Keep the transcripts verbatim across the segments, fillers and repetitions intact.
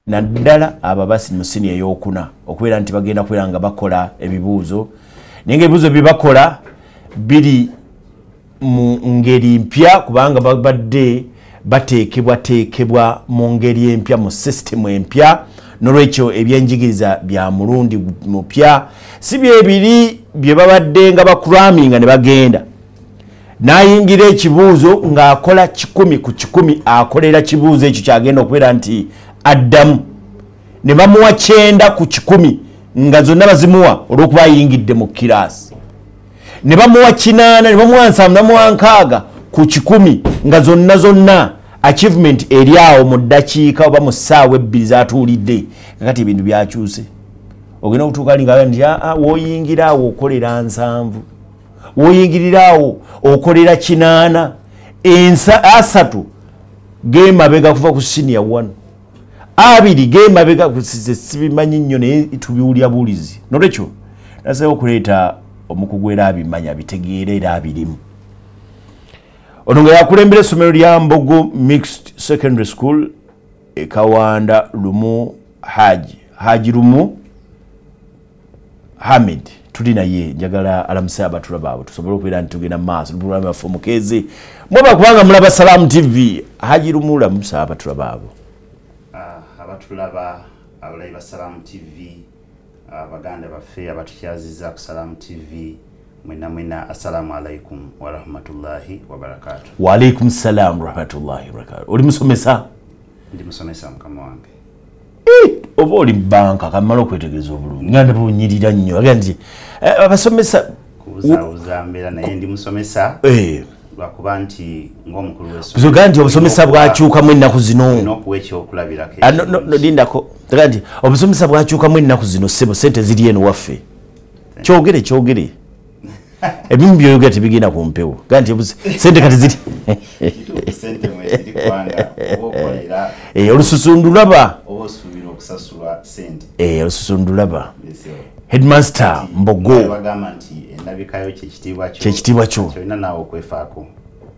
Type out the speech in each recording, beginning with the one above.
naddala aba basi mu senior ey'okuna okubeera nti bagenda kubeera nga bakola ebibuuzo naye ng'ebibuuzo bye bakola biri mu ngeri mpya kubanga babadde bateekebwateekebwa mu ngeri empya mu sisitemu empya n'olwekyo ebyenjigiriza bya mulundi mupya si byebiri bye babadde nga bakuraminga ne bagenda n'ayingira ekibuuzo ng'akola kikumi ku kikumi akolera kibuuzo ekyo kyagenda okubeera nti addamu ne bamuwa kyenda ku kikumi nga zonna bazimuwa olw'okuba ayingidde mu kiraasi ne bamuwa kinaana ne bamuwa nsanvu namuwa nkaaga ku kikumi nga zonna zonna achievement eri awo mu ddakiika oba mu ssaawa ebbiri zatuulidde kakati ebintu byakyuse ogenda okutuuka ali nga nti aa wooyingira awo okolera nsanvu wooyingirira awo okolera kinaana ensa asatu gemabega kuva ku senior one abiri gemabega sibimanyi nnyo naye tubiwulya bulizi nolwekyo nasayo okuleeta omukugu era abimanya abitegeera era abirimu ono nga yakulembera essomero lya Mbogo Mixed Secondary School e Kawanda Lumu Haji Haji Lumu Hamid tuli naye njagala alamusa abatulaba abo tusobole okubeera nti tugenda mu maaso n'opulogulaamu yaffe omukeze mweba kubanga mulaba Salaamu T V Haji Lumu lamusa abatulaba abo abatulaba abalayi ba Salaamu T V abaganda baffe abatukyaziza ku Salaamu T V mwena mwena assalamu alaikum wa rahmatullahi wa barakatuh. Wa alaikum salam wa rahmatullahi wa barakatuh. Oli musomesa? Ndi musomesa mukama wange. Eh, oba oli banka kamala okwetegereza obulungi. Ngande bunyirira nnyo. Agandi abasomesa kuza uzambera naye ndi musomesa. Eh. Lwakuba nti ng'omukulu w'essomero. Kuzoga nti obusomesa bwakyuka mu ennaku zino. N'okuwa ekyokulabirako. Ah, no, no, no, lindako. Agandi obusomesa bwakyuka mu ennaku zino ssebo sente ziri eno waffe. Kyogere kyogere. Ebimu byoyoga tebigenda ku mpewo ganti sente kati ziri sente mwezi kwanga obokolera eh olususundulaba obosuubira okusasula sente eh olususundulaba Headmaster Mbogo bagamba nti endabikayo kyekitiibwa kyo kyekitiibwa kyo kyolina naawe okwefaako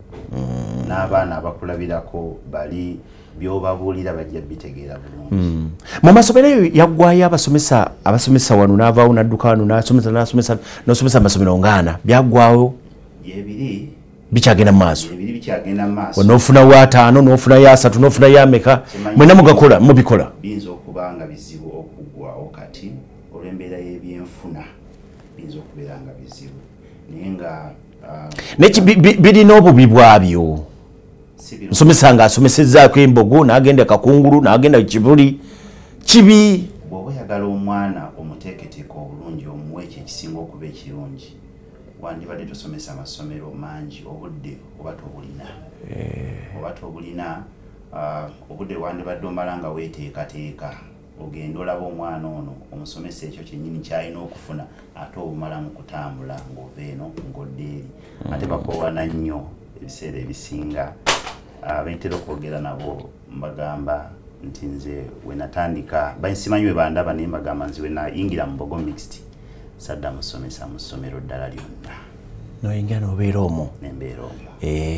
n'abaana abakulabirako bali byobabuulira bajja bitegeera bulungi mu masomero yaggwayo abasomesa abasomesa wano n'avaawo n'adduka wano n'asomesa n'asomesa n'osomesa amasomero ngaana byaggwawo yebiri bikyagenda mu maaso yebiri bikyagenda mu maaso n'ofuna w'ataano n'ofuna y'asatu n'ofuna y'ameka mwena mugakola mubikola biyinza okuba nga bizibu okuggwawo kati olw'embeera y'ebyenfuna biyinza okubeera nga bizibu naye nga neki birina obubi bwabyo nsomesa nga asomesezzaako Embogo n'agenda Kakungulu n'agenda Kibuli kibi bw'oba oyagala omwana omuteeketeeka obulungi omuwe ekyo ekisinga okuba ekirungi wandibadde tosomesa amasomero mangi obudde oba tobulina oba tobulina obudde wandibadde omala nga weeteekateeka ogenda olaba omwana ono omusomesa ekyo kyennyini kyalina okufuna ate obumala mu kutambula ng'ova eno ng'odda eri ate bakoowana nnyo ebiseera ebisinga abentera okwogera nabo mbagamba nti nze we natandika bansimanyi we bandaba naye mbagamba nze we nayingira mu Mbogo Mixed sadda musomesa mu ssomero ddala lyonna noyingira n'obeera omwo nembeera omwo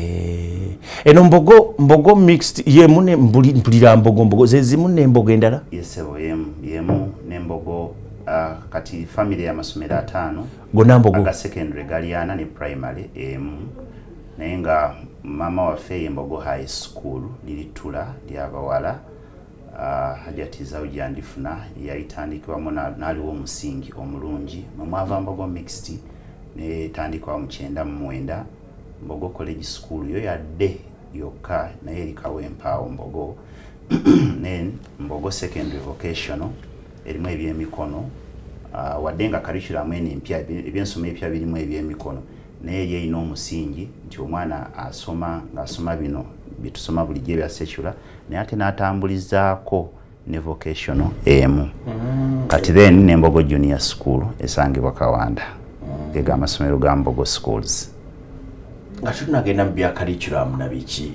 eno Mbogo Mbogo Mixed yemu ne mpulira Mbogo Mbogo ze zimu n'Embogo endala yesebo yemu yemu n'Embogo kati family y'amasomero ataano gonna Mbogo aga secondary gali ana ne primary emu naye nga mama waffe Embogo High School lilitula ly'abawala hajatizawo gyandifuna yayitandikibwamu n'aliwo omusingi omulungi mwava Mbogo Mixed netandikibwa mu kyenda mu mwenda Mbogo College School yo yadde yokka naye erikawo empaawo Mbogo then Mbogo Secondary Vocational erimu ebyemikono wadde nga curriculum eno empya ebyensoma empya birimu ebyemikono naye eri erina omusingi nti omwana asoma ng'asoma bino byetusoma bulijjo ebya secular naye ate n'atambulizaako ne vocational emu kati then n'Embogo Junior School esangibwa Kawanda gega amasomero ga Mbogo Schools nga tunagenda mu bya curriculum na biki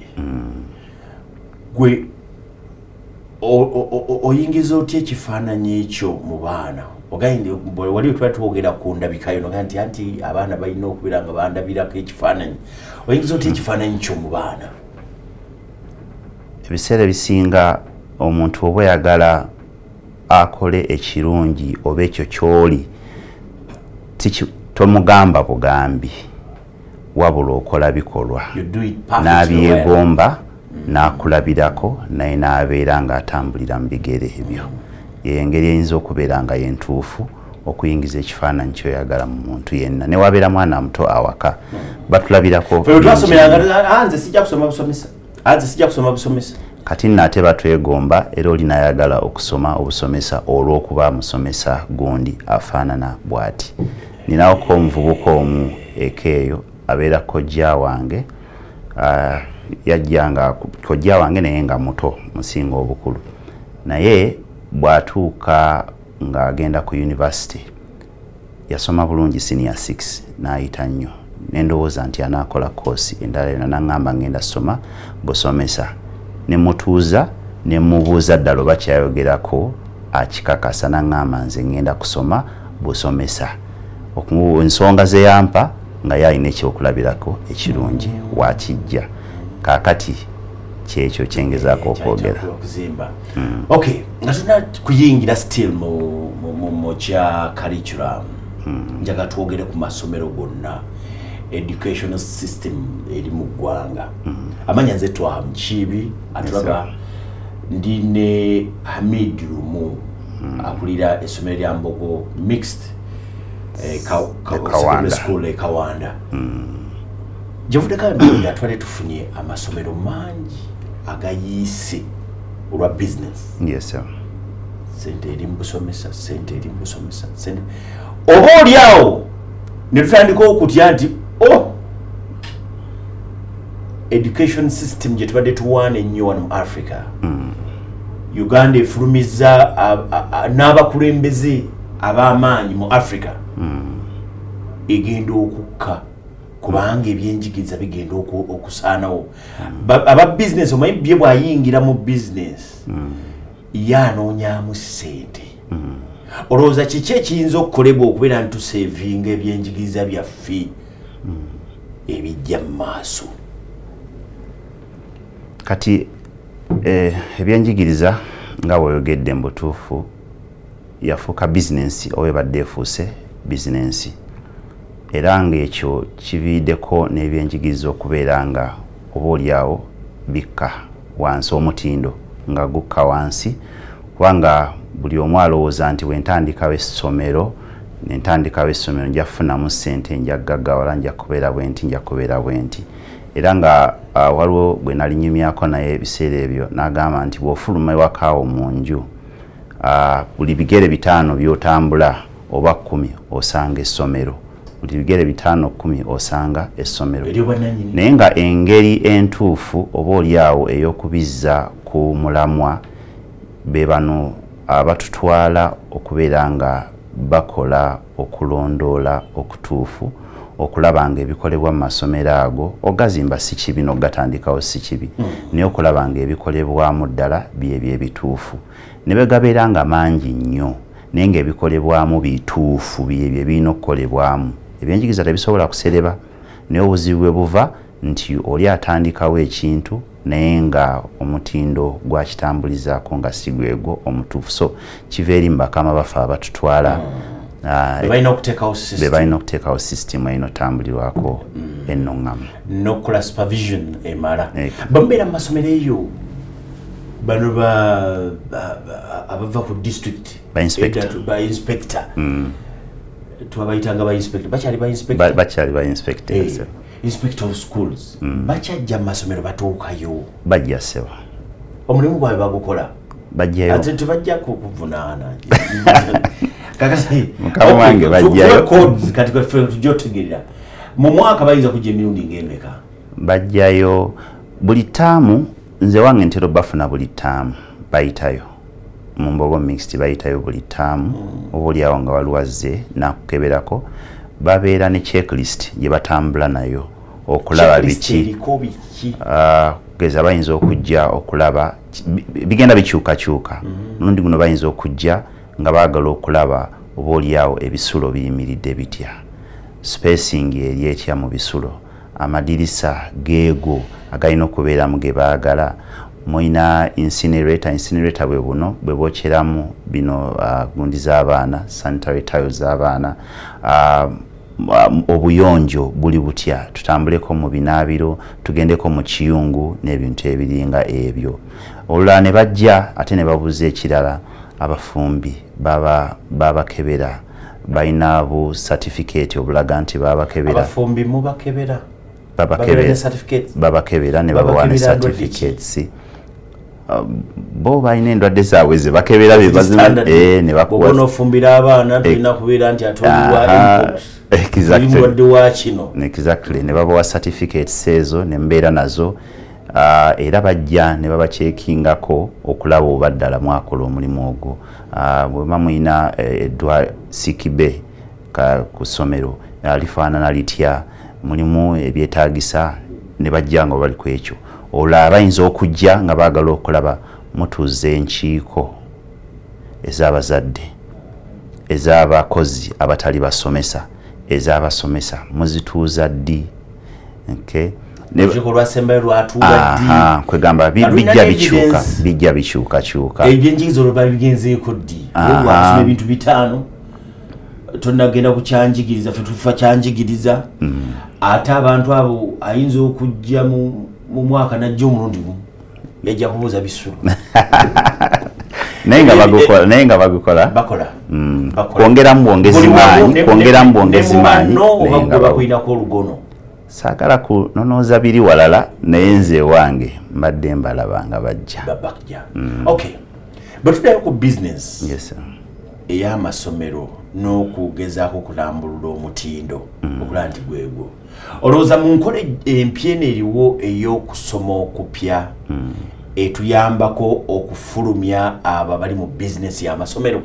gwe oyingiza otya ekifaananyi ekyo mu baana ogayindi wali tuba twogera ku ndabikayo noga nti anti abaana balina okubeera nga bandabirako ekifaananyi oyingiza otya ekifaananyi kyo mu baana ebiseera ebisinga omuntu oba yagala akole ekirungi oba ekyo kyoli tomugamba bugambi wabula okola bikolwa n'abyegomba n'akulabirako naye n'abeera ng'atambulira mu bigere ebyo engeri eyinza okubeera nga yentuufu okuyingiza ekifaananyi kyoyagala mu muntu yenna newabeera mwana muto awaka batulabirako kati nate batwegomba era oli nayagala okusoma obusomesa olw'okuba musomesa gundi afaanana bw'ati. Ninawoko omuvubuka omu eka eyo abeera kojja wange uh, yajjanga kojja wange naye nga muto musinga obukulu naye bw'atuuka ng'agenda ku university yasoma bulungi senior six n'ayita nnyo nendowooza nti anaakola koosi endala yonna n'aŋŋamba ngenda soma busomesa ne mutuuza ne mubuuza ddala oba kyayogerako akikakasa n'aŋŋamba nze ngenda kusoma busomesa ensonga ze yampa nga yalina ekyokulabirako ekirungi wakijja kaakati kyekyo kyengezaako okwogera. Mm. Okay, nga tuna kuyingira still mu mu mu kya curriculum mm. njaga twogere ku masomero gonna educational system eri mu ggwanga mm. amanya nze twaha Mukiibi atulaga ndine Hamid Lumu mm. akulira essomero lya Mbogo mixed eh, ka, ka, secondary school e Kawanda mm. jevude kandi atwale tufunye amasomero mangi agayise olwa business. Yes sir. Sente eri mbusomesa sente eri mbusomesa sente oba oliawo ne tutandika okutya nti oh education system gye tubadde tuwaana ennyo wano mu Africa mm. Uganda efulumiza n'abakulembeze ab'amaanyi mu Africa mm. egenda okukka kubanga ebyenjigiriza bigenda okusaanawo mm. aba business omanyi bye bw'ayingira mu business mm. yanoonyaamu ssente mm. olowooza kiki ekiyinza okukolebwa okubeera nti tusevinga ebyenjigiriza byaffe mm. ebijja mu maaso kati eh, ebyenjigiriza nga bw'oyogedde mu butuufu yafuuka bizinensi oba ebadde efuuse bizinensi era ng'ekyo kiviiddeko n'ebyenjigiriza okubeera nga oba oliawo bikka wansi omutindo nga gukka wansi kubanga buli omu alowooza nti wentandikawo essomero nentandikawo essomero nja kufunamu ssente nja gaggawala nja kubeera bwenti nja kubeera bwenti era nga uh, waliwo bwe nalinyumyako naye ebiseera ebyo n'agamba nti bw'ofuluma ewakaawo mu nju uh, buli bigere bitaano by'otambula oba kkumi osanga essomero buli bigere bitaano kkumi osanga essomero naye nga engeri entuufu oba oliawo ey'okubizza ku mulamwa be bano abatutwala okubeera nga bakola okulondoola okutuufu okulaba nga ebikolebwa mu masomero ago ogazimba si kibi n'ogatandikawo si kibi mm. naye okulaba nga ebikolebwamu ddala byebyo ebituufu ne bwe gabeera nga mangi nnyo naye ng'ebikolebwamu bituufu byebyo ebirina okukolebwamu ebyenjigiriza tebisobola kusereba naye obuzibu bwe buva nti oli atandikawo ekintu naye nga omutindo gwakitambulizaako nga si gwegwo omutuufu so kiva eri mu bakama baffe abatutwala be balina okuteekawo system erina otambulirwako ennoŋŋamu n'okukola supervision emala bamubeera mu masomero eyo bano abava ku district ba inspector tubabayitanga ba inspector bakyali ba inspector bakyali ba inspector inspector of schools bakyajja mu masomero batuukayo bajja seba omulimu gwabwe bagukola bajjayo ate tebajja kuvunaana mukama wange bajjayo kati kwe tujotegerera mu mwaka bayinza kujja emirundi ng'emeka bajjayo buli taamu nze wange ntero bafuna buli taamu bayitayo mu Mbogo mixed bayitayo buli taamu oba oliawo nga waluwazze nakukeberako babeera ne checklist gye batambula nayo okulaba biki kugeza bayinza okujja okulaba bigenda bikyukakyuka mulundi guno bayinza okujja nga baagala okulaba oba oliawo ebisulo biyimiridde bitya spacing eri etya mu bisulo amadirisa geego agalina okubeeramu ge baagala moina incinerator incinerator bwe buno bwe bokyeramu bino uh, gundi z'abaana sanitary tiles z'abaana uh, um, obuyonjo buli butya tutambuleko mu binaabiro tugendeko mu kiyungu n'ebintu ebiringa ebyo olulala ne bajja ate ne babuza ekirala abafumbi baba babakebera baina bu certificate obulaga nti babakebera abafumbi mu bakebera babakebera babakebera ne babawa certificates uh, bo baina endwadde zaabwe ze bakebera bebazima eh ne bakuwa bono fumbira abaana tulina kubeera nti atolwa mpox exactly ndwadde wa kino exactly ne babawa certificates ezo ne mbeera nazo uh, era bajja ne babakyekingako okulaba obaddala mwakola omulimu ogwo uh, bwe bamuyina eddwa sikibe ka ku ssomero alifaanana litya mulimu ebyetaagisa ne bajja nga bali ku ekyo olaba bayinza okujja nga baagala okulaba mutuuze enkiiko ez'abazadde ez'abakozi abatali basomesa ez'abasomesa muzituuza ddi okay kwegamba bijja bikyuka bijja bikyuka kyuka ebyenjigiza olwo bigenzeeko ddi olwasoma ebintu bitaano tonagenda kukyanjigiriza fe tufa kyanjigiriza ate abantu abo ayinza okujja mu mwaka najja omulundi gumu yajja kubuuza bisulu naye nga bagukola naye nga bagukola bakola kwongeramu bwongezi maanyi kwongeramu bwongezi maanyi oba bakulinako olugono saagala kunonooza biri walala naye nze wange mbadde mbalaba nga bajja babajja okay but tuddayo ku business yes sir ey'amasomero n'okugezaako kulambulula omutindo okulaba nti gwegwo olowooza mu nkola empya eno eriwo ey'okusoma okupya etuyambako okufulumya abo abali mu bizinesi y'amasomero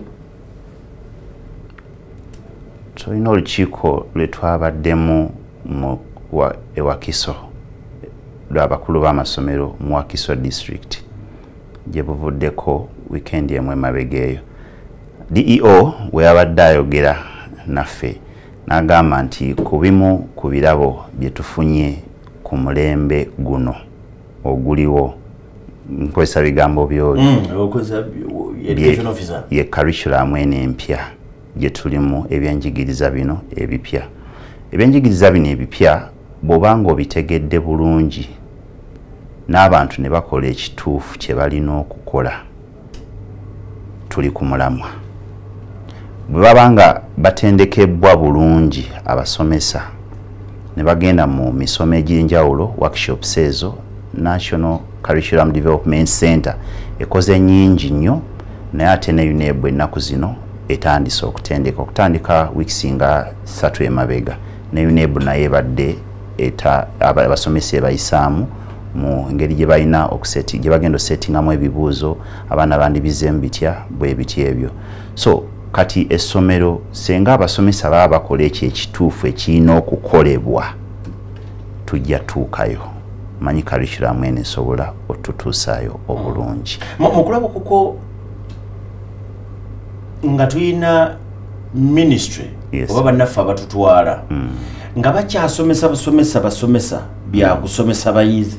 tulina olukiiko lwe twabaddemu mu ewakiso lw'abakulu b'amasomero mu Wakiso district gye buvuddeko weekend emu emabega eyo D E O we yabadde ayogera naffe n'agamba nti ku bimu ku birabo bye tufunye ku mulembe guno oguliwo nkozesa bigambo byoli ye curriculum eno empya gye tulimu ebyenjigiriza bino ebipya ebyenjigiriza bino ebipya bw'obanga obitegedde bulungi n'abantu ne bakola ekituufu kye balina okukola tuli ku mulamwa bwe baba nga batendekebwa bulungi abasomesa ne bagenda mu misomo egy'enjawulo workshops ezo National Curriculum Development Center ekoze nnyingi nnyo naye ate ne U N E B ennaku zino etandise okutendeka okutandika weeks nga ssatu emabega ne U N E B naye badde eta abasomesa ebayisaamu mu ngeri gye balina okuseti gye bagenda osettingamu ebibuuzo abaana bandibizemu bitya bwe bitya ebyo so kati essomero senga abasomesa baba bakola ekyo ekituufu ekirina okukolebwa tujja tuukayo manyi curriculum eno esobola otutuusaayo obulungi mukulaba kuko nga tulina ministry oba bannaffe abatutwala nga bakyasomesa basomesa basomesa byakusomesa bayizi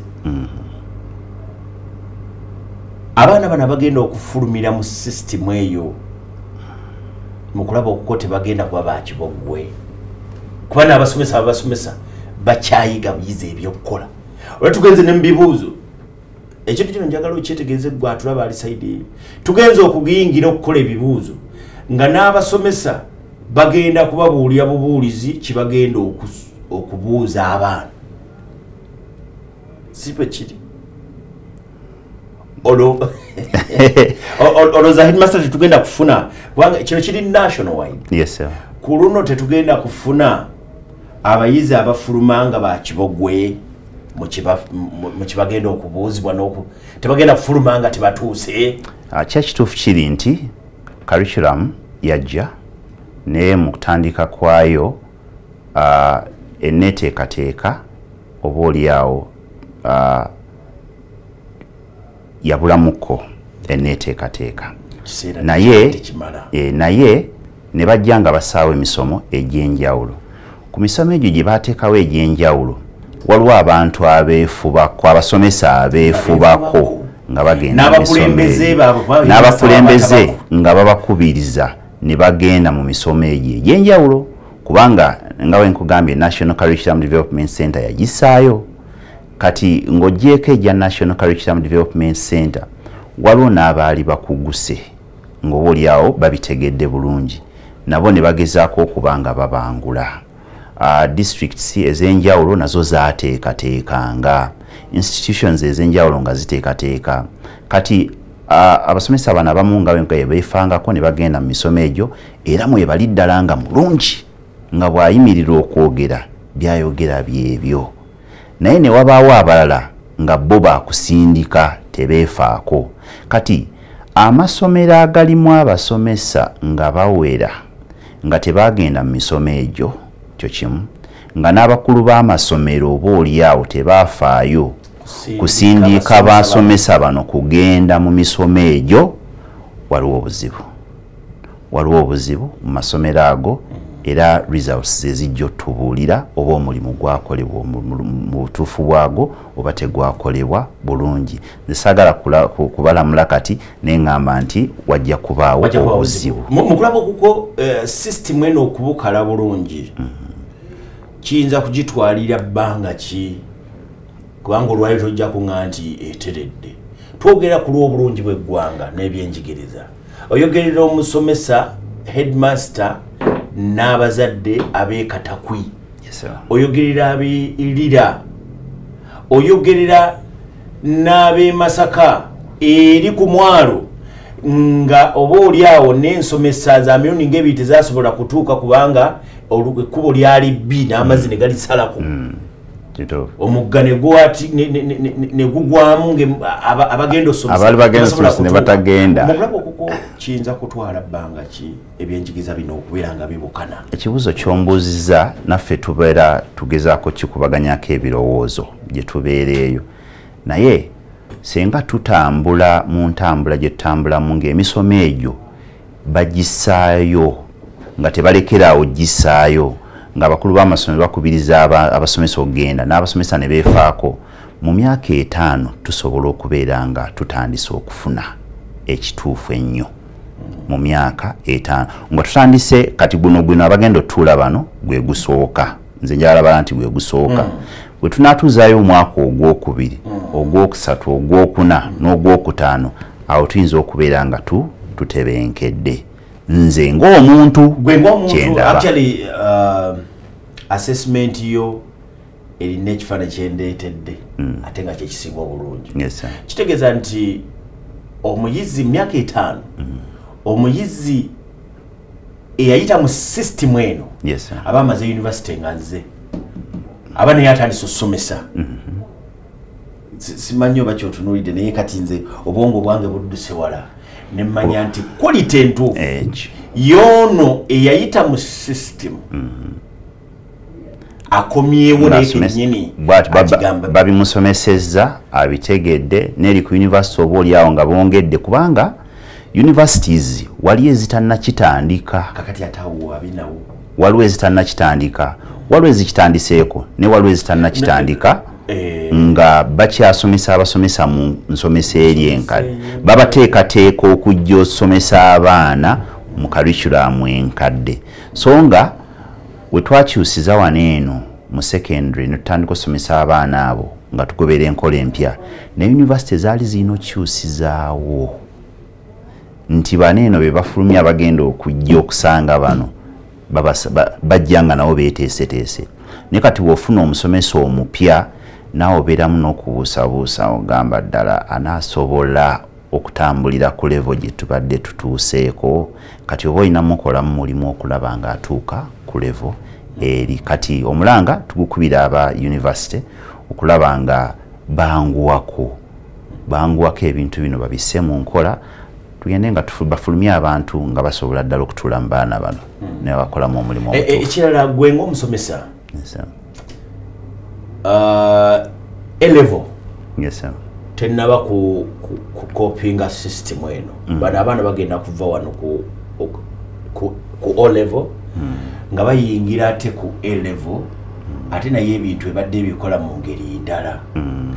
abaana bana bagenda okufulumira mu system eyo mukulaba okuko tebagenda kuba bakibogwe kuba n'abasomesa abasomesa bakyayiga buyizi ebyokukola olwa tugenze ne mubibuuzo ekintu kino njagala okyetegeeze gwe atulaba ali sayidi eyo tugenze okugiyingira okukola ebibuuzo nga n'abasomesa bagenda kubabuulira bubuulizi kibagenda okubuuza abaana sipe kiri olo oloza headmaster tetugenda kufuna kubanga kino kiri national wide yes sir ku luno tetugenda kufuna abayizi abafuluma nga bakibogwe mu kibagenda okubuuzibwa n'oku tebagenda kufuluma nga tebatuuse kyekituufu kiri nti curriculum yajja naye mu kutandika kwayo eneteekateeka oba oliawo yabulamuko eneteekateeka naye naye ne bajja nga basaawo emisomo egy'enjawulo ku misomo egyo gye baateekawo egy'enjawulo waliwo abantu abeefubako abasomesa abeefubako nga bagenda n'abakulembeze baabwe n'abakulembeze nga babakubiriza ne bagenda mu misomo egyo egy'enjawulo kubanga nga we nkugambye National Curriculum Development Center yagisaayo kati ng'ogyeko ejja National Curriculum Development Center waliwo n'abaali bakuguse ng'oba oliawo babitegedde bulungi nabo ne bagezaako okuba nga babangula uh, districts ez'enjawulo nazo zaateekateekanga institutions ez'enjawulo nga ziteekateeka kati uh, abasomesa bano abamu nga bwe beefangako ne bagenda mu misomo egyo era mwebali ddala nga mulungi nga bw'ayimirira okwogera byayogera byebyo naye ne wabaawo abalala nga bo baakusindika tebeefaako kati amasomero agalimu abasomesa nga bawera nga tebagenda mu misomo egyo kyo kimu nga n'abakulu b'amasomero oba oliawo tebaafaayo kusindiika basomesa bano kugenda mu misomo egyo waliwo obuzibu waliwo obuzibu mu masomero ago era results ezijja otubuulira oba omulimu gwakolebwa mu butuufu bwago oba tegwakolebwa bulungi nze saagala kubalamula kati neŋŋamba nti wajja kubaawo obuzibu mu kulaba kuko system eno okubukala bulungi kiyinza kugitwalira bbanga ki kubanga olwali tojja kuŋŋa nti eteredde twogera ku lw'obulungi bw'eggwanga n'ebyenjigiriza oyogerera omusomesa headmaster n'abazadde abeekatakwi yes, oyogerera abeerira oyogerera n'abeemasaka eri ku mwalo nga oba oliawo n'ensomesa za mirundi ng'ebiri tezasobola kutuuka kubanga ekkubo lyali bbi n'amazzi ne galisalako mm. omugga ne gugwamu abagenda osomesa ne batagenda mugulabo kuko kiyinza kutwala bbanga ki ebyenjigiza bino okubeera nga bibukana ekibuzo ky'ombuuziza naffe tubeera tugezaako kikubaganyako ebirowoozo gye tubeera eyo naye senga tutambula mu ntambula gye tutambulamu ng'emisomo egyo bagisaayo nga tebalekerawo gisaayo nga abakulu b'amasomero bakubiriza abasomesa okugenda n'abasomesa ne beefaako mu myaka etaano tusobola okubeera nga tutandise okufuna ekituufu ennyo mu myaka etaano nga tutandise kati guno gwino abagenda otuula bano gwe gusooka nze njalaba nti gwe gusooka bwe tunaatuzaayo omwaka ogwokubiri ogwokusatu ogwokuna n'ogwokutaano awo tuyinza okubeera nga tutebenkedde nze ng'omuntu kyendaba assessment yo erina ekifaananyi kyendeetedde ate nga kyekisinga obulungi kitegeeza nti omuyizi myaka etaano omuyizi eyayita mu system eno aba amaze university nga nze aba naye atandise okusomesa simanyi oba kyotunuulidde naye kati nze obwongo bwange budduse wala nemmanya nti quality entuufu yoono eyayita mu system akomyewo nekenyini babimusomesezza abitegedde neri ku university oba oliawo nga bongedde kubanga universities waliyo ezitannakitandika kakati atawo abinawo waliwo ezitannakitandika waliwo ezikitandiseeko ne waliwo ezitannakitandika nga bakyasomesa abasomesa mu nsomesa eri enkadde babateekateeka okujja osomesa abaana mu curriculum enkadde so nga we twakyusiza wano eno mu secondary ne tutandika osomesa abaana abo nga tugobera enkola empya ne university zaali zirina okukyusizaawo nti bano eno be bafulumya abagenda okujja okusanga bano bajja nga nabo beeteeseteese naye kati bw'ofuna omusomesa omupya naawe obeeramu n'okubuusabuusa ogamba ddala anaasobola okutambulira ku level gye tubadde tutuuseeko kati oba olinamu okolamu mulimu okulaba nga atuuka ku level eri kati omulanga tugukubira aba university okulaba nga banguwako banguwako ebintu bino babisse mu nkola tugende nga bafulumya abantu nga basobola ddala okutuula mu baana bano naye bakolamu omulimu omutuufu. Ekirala gwe ng'omusomesa A-level tennaba ku copinga system eno bano abaana bagenda kuva wano ku O-level nga bayingira ate ku A-level ate naye ebintu ebadde ebikola mu ngeri ndala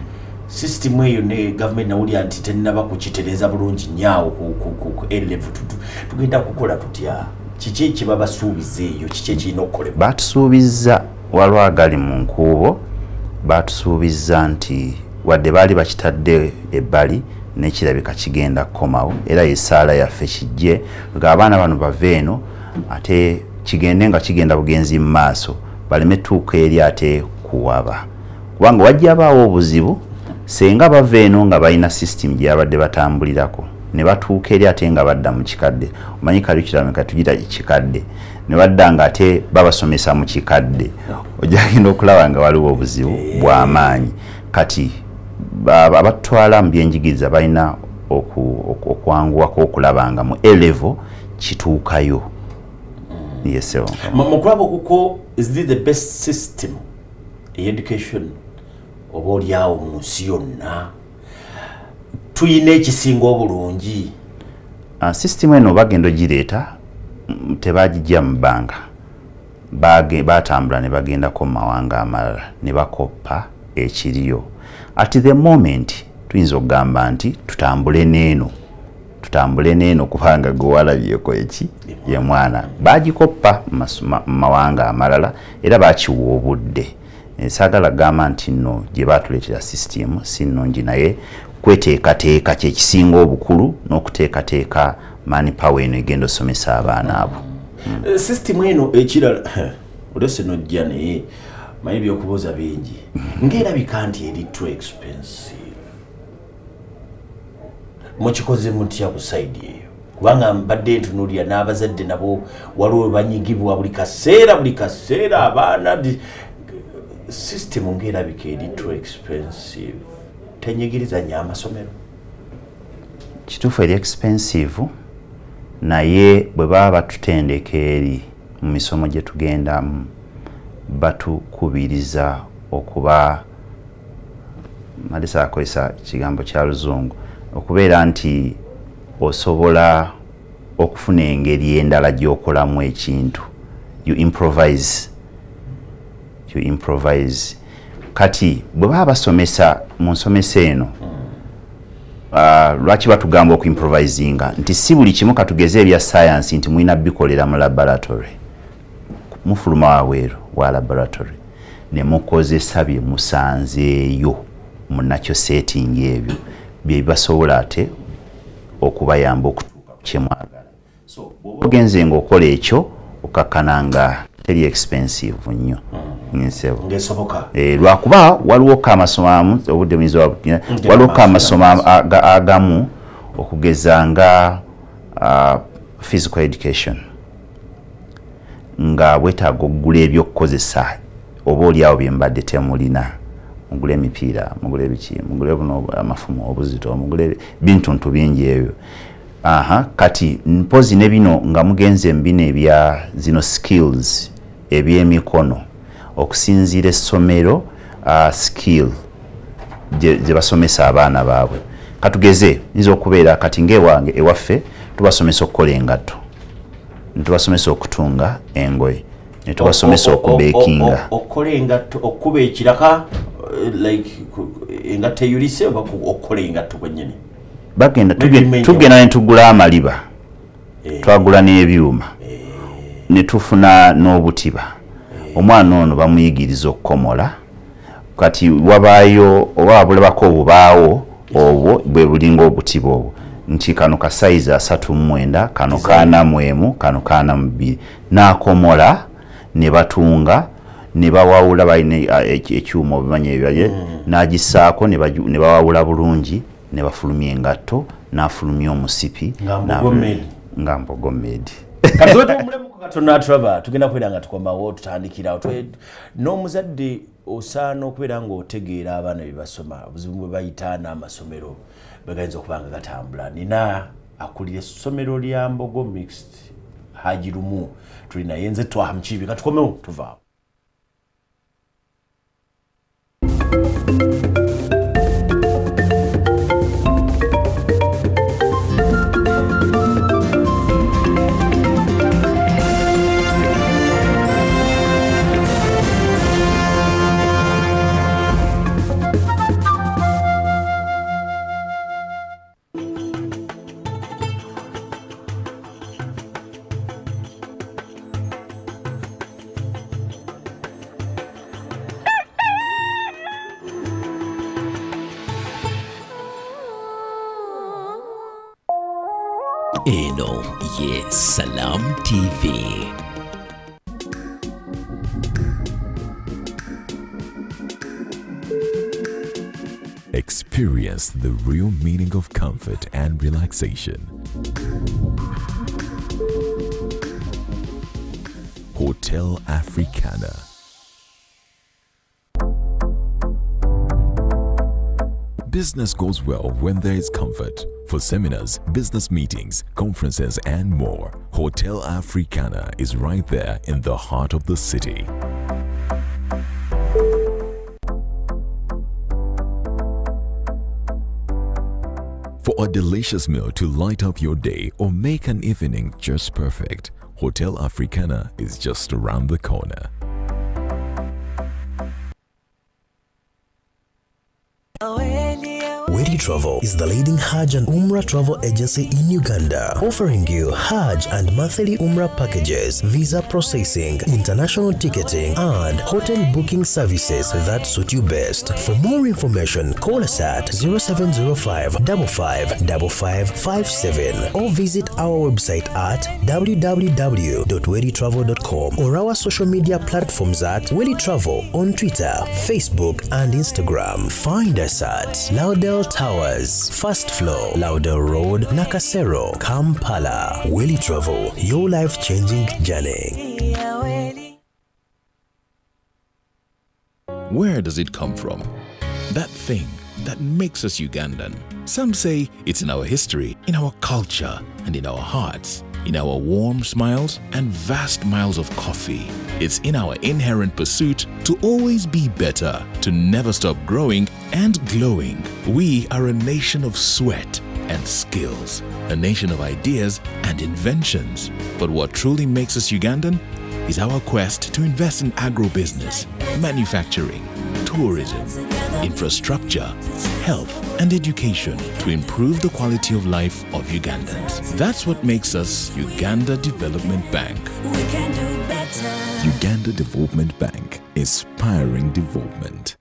system eyo ne government nawulya nti tenaba kukitereeza bulungi nyaawo ku A-level tugenda kukola tutya kiki ekibabasuubiza eyo kiki ekirina okukolebwa batusuubiza walwagali mu nkuubo batusuubiza nti wadde baali bakitadde ebbali n'ekirabika kigenda kukomawo era esaala yaffe kijje nga abaana bano bave eno ate kigende nga kigenda bugenzi mu maaso baleme tuuka eri ate kuwaba kubanga wajja baawo obuzibu senga bava eno nga balina system gye babadde batambulirako ne batuuka eri ate nga badda mu kikadde omanyi curriculum katugira kikadde ne badda nga ate babasomesa mu kikadde ojagenda okulaba nga waliwo obuzibu bw'amaanyi kati abatwala mu byenjigiriza balina okwanguwako okulaba nga mu A-level kituukayo yesewo mukulaba kuko is this the best system education oba olyawo mu nsi yonna tuyina ekisinga obulungi system eno bagenda ogireeta tebagijja mu bbanga batambula ne bagendako mu mawanga amalala ne bakoppa ekiriyo at the moment tuyinza okugamba nti tutambule n'eno tutambule n'eno kubanga gwe walabyeko eki ye mwana bagikoppa mu mawanga amalala era bakiwa obudde saagala gamba nti nno gye batuleetera system si nnungi naye kweteekateeka kyekisinga obukulu n'okuteekateeka manpower eno egenda osomesa abaana abo system eno ekirala olese nojja naye manyi byokubuuza bingi ng'erabika nti eri too expensive mukikoze mutya ku side eyo kubanga mbadde ntunuulira n'abazadde nabo waliwo banyigibwa buli kaseera buli kaseera abaana system ng'erabika eri too expensive tenyigiriza nnyo amasomero kituufu eri expensive naye bwe baba batutendeka eri mu misomo gye tugendamu batukubiriza okuba malisa akozesa ekigambo kya luzungu okubeera nti osobola okufuna engeri endala gy'okolamu ekintu you improvise you improvise kati bwe baba basomesa mu nsomesa eno uh, lwaki batugamba okuimprovisinga nti si buli kimu katugeze ebya science nti mulina bikolera mu laboratory mufuluma waweero wa laboratory ne mukozesa bye musanzeeyo mu nakyo setting ebyo bye bibasobola ate okubayamba okutuuka ku kyemwagala so bw'oba ogenze ng'okola ekyo okakkananga teri expensive nnyo nsebo ngesoboka eh lwakuba waliwo ka amasomo obudde mwizo waliwo ka amasomo agamu okugezanga uh, physical education nga bwetaaga okugula ebyokukozesa oba oliawo byembadde temulina mugule emipiira mugule biki mugule buno amafumu obuzito mugule bintuntu bingi ebyo aha kati mpozi ne bino nga mugenze mbine ebya zino skills ebyemikono okusinziira essomero uh, skill gye basomesa abaana baabwe katugeze nyiza okubeera kati ng'ewange ewaffe tubasomesa okukola engatto ntubasomesa okutunga engoye ne tubasomesa okubekinga okukola engatto okuba ekiraka like engatto eyulise oba okukola engatto kwennyini bagenda tugenda ne tugula amaliba twagula n'ebyuma ne tufuna n'obutiba omwana ono bamuyigiriza okukomola kati wabaayo oba bulabako obubaawo obwo bwe bulinga obutiba obwo nti kano ka size asatu mu mwenda kano kaana mu emu kano kaana mu bbiri n'akomola ne batunga ne bawawula balina ekyuma obimanyi ebyo n'agisaako ne bawawula bulungi ne bafulumya engatto n'afulumya omusipi nga mbogomedi katonda atulaba tugenda kubeera nga tukomawo tutandikirawo n'omuzadde osaana okubeera ng'otegeera abaana bye basoma obuzibu bwe bayita n'amasomero begayinza okuba nga gatambula nina akulira essomero lya Mbogo Mixed Haji Lumu tuli naye nze twaha mukibi katukomewo tuvaawo Eno ye Salam T V. Experience the real meaning of comfort and relaxation. Hotel Africana. Business goes well when there is comfort. For seminars, business meetings, conferences, and more, Hotel Africana is right there in the heart of the city. For a delicious meal to light up your day or make an evening just perfect, Hotel Africana is just around the corner. Wedi Travel is the leading Hajj and Umrah travel agency in Uganda, offering you Hajj and monthly Umrah packages, visa processing, international ticketing, and hotel booking services that suit you best. For more information, call us at zero seven zero five, five five five five five seven or visit our website at w w w dot wedi travel dot com or our social media platforms at Wedi Travel on Twitter, Facebook, and Instagram. Find us at Laudel Towers, First Floor, Laudel Road, Nakasero, Kampala. Wedi Travel, your life-changing journey. Where does it come from? That thing that makes us Ugandan. Some say it's in our history, in our culture, and in our hearts, in our warm smiles and vast miles of coffee. It's in our inherent pursuit to always be better, to never stop growing and glowing. We are a nation of sweat and skills, a nation of ideas and inventions. But what truly makes us Ugandan is our quest to invest in agribusiness, manufacturing, tourism, infrastructure, health, and education to improve the quality of life of Ugandans. That's what makes us Uganda Development Bank. We can do better. Uganda Development Bank, inspiring development.